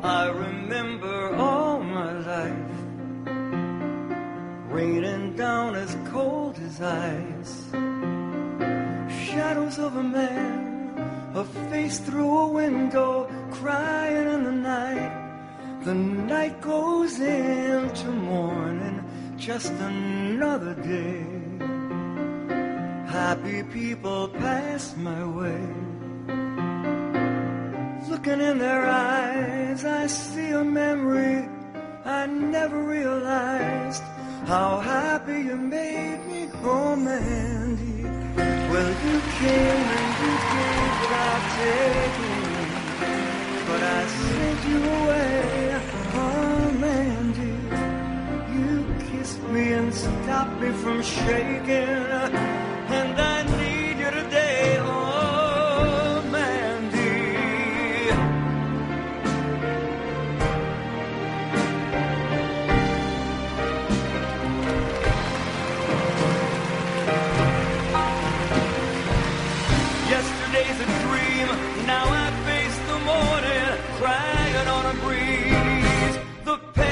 I remember all my life raining down as cold as ice. Shadows of a man, a face through a window, crying in the night. The night goes into morning, just another day. Happy people pass my way. Looking in their eyes, I see a memory I never realized. How happy you made me, oh Mandy. Well, you came and you gave without taking, but I sent you away, oh Mandy. You kissed me and stopped me from shaking, and I need you today, oh Mandy. Yesterday's a dream, now I face the morning, crying on a breeze. The